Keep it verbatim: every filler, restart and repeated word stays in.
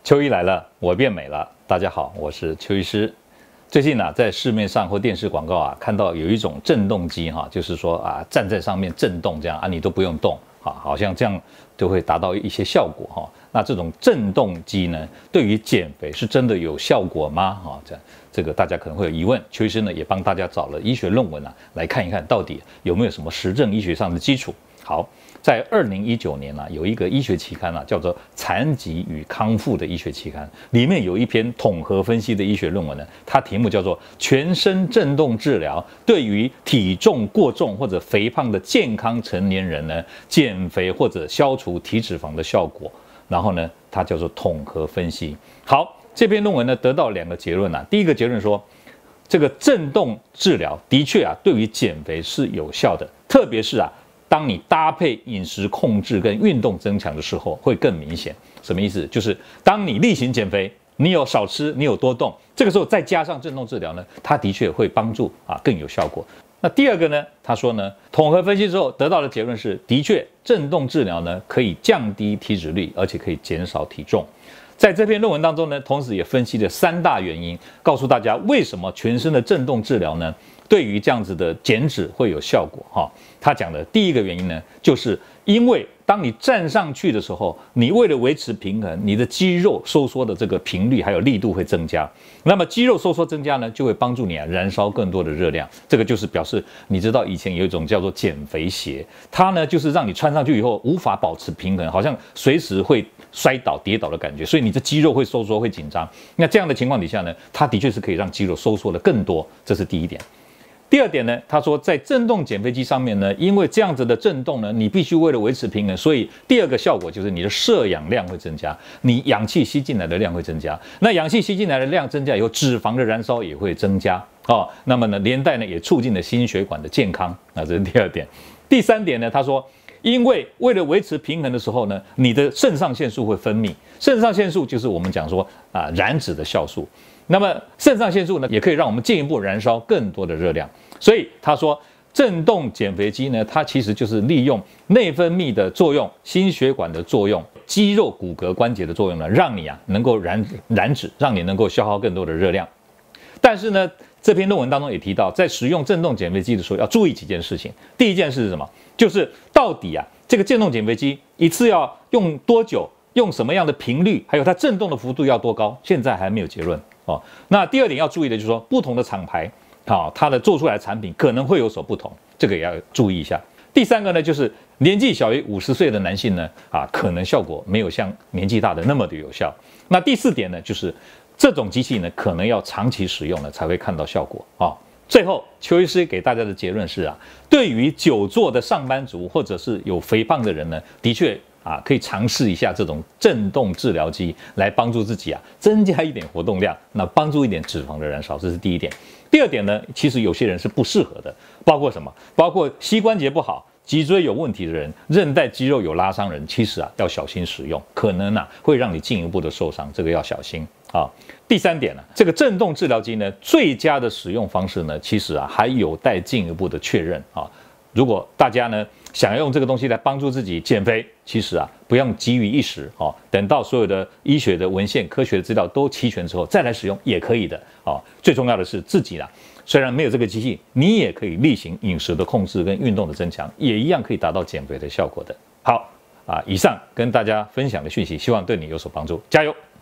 秋医来了，我变美了。大家好，我是邱医师。最近呢、啊，在市面上或电视广告啊，看到有一种震动机哈、啊，就是说啊，站在上面震动这样啊，你都不用动啊，好像这样就会达到一些效果哈、啊。那这种震动机呢，对于减肥是真的有效果吗？哈、啊，这样这个大家可能会有疑问。邱医师呢也帮大家找了医学论文啊，来看一看到底有没有什么实证医学上的基础。好。在二零一九年啊，有一个医学期刊啊，叫做《残疾与康复》的医学期刊，里面有一篇统合分析的医学论文呢，它题目叫做《全身振动治疗对于体重过重或者肥胖的健康成年人呢减肥或者消除体脂肪的效果》，然后呢，它叫做统合分析。好，这篇论文呢得到两个结论啊，第一个结论说，这个振动治疗的确啊，对于减肥是有效的，特别是啊。当你搭配饮食控制跟运动增强的时候，会更明显。什么意思？就是当你例行减肥，你有少吃，你有多动，这个时候再加上振动治疗呢，它的确会帮助啊更有效果。那第二个呢，他说呢，统合分析之后得到的结论是，的确振动治疗呢可以降低体脂率，而且可以减少体重。在这篇论文当中呢，同时也分析了三大原因，告诉大家为什么全身的振动治疗呢，对于这样子的减脂会有效果哈。他讲的第一个原因呢，就是因为当你站上去的时候，你为了维持平衡，你的肌肉收缩的这个频率还有力度会增加。那么肌肉收缩增加呢，就会帮助你啊燃烧更多的热量。这个就是表示，你知道以前有一种叫做减肥鞋，它呢就是让你穿上去以后无法保持平衡，好像随时会摔倒跌倒的感觉，所以你的肌肉会收缩会紧张。那这样的情况底下呢，它的确是可以让肌肉收缩的更多，这是第一点。第二点呢，他说在振动减肥机上面呢，因为这样子的振动呢，你必须为了维持平衡，所以第二个效果就是你的摄氧量会增加，你氧气吸进来的量会增加。那氧气吸进来的量增加以后，脂肪的燃烧也会增加哦。那么呢，连带呢也促进了心血管的健康。那这是第二点。第三点呢，他说。因为为了维持平衡的时候呢，你的肾上腺素会分泌，肾上腺素就是我们讲说啊燃脂的酵素。那么肾上腺素呢，也可以让我们进一步燃烧更多的热量。所以他说，振动减肥机呢，它其实就是利用内分泌的作用、心血管的作用、肌肉、骨骼、关节的作用呢，让你啊能够燃燃脂，让你能够消耗更多的热量。但是呢，这篇论文当中也提到，在使用振动减肥机的时候要注意几件事情。第一件事是什么？就是到底啊，这个振动减肥机一次要用多久，用什么样的频率，还有它振动的幅度要多高，现在还没有结论哦。那第二点要注意的就是说，不同的厂牌，好、哦，它的做出来的产品可能会有所不同，这个也要注意一下。第三个呢，就是年纪小于五十岁的男性呢，啊，可能效果没有像年纪大的那么的有效。那第四点呢，就是这种机器呢，可能要长期使用了才会看到效果啊。哦最后，邱医师给大家的结论是啊，对于久坐的上班族或者是有肥胖的人呢，的确啊可以尝试一下这种振动治疗机，来帮助自己啊增加一点活动量，那帮助一点脂肪的燃烧，这是第一点。第二点呢，其实有些人是不适合的，包括什么？包括膝关节不好、脊椎有问题的人、韧带肌肉有拉伤人，其实啊要小心使用，可能啊会让你进一步的受伤，这个要小心。啊，第三点呢，这个振动治疗机呢，最佳的使用方式呢，其实啊还有待进一步的确认啊。如果大家呢想要用这个东西来帮助自己减肥，其实啊不用急于一时啊，等到所有的医学的文献、科学的资料都齐全之后再来使用也可以的啊。最重要的是自己啊，虽然没有这个机器，你也可以例行饮食的控制跟运动的增强，也一样可以达到减肥的效果的。好啊，以上跟大家分享的讯息，希望对你有所帮助，加油！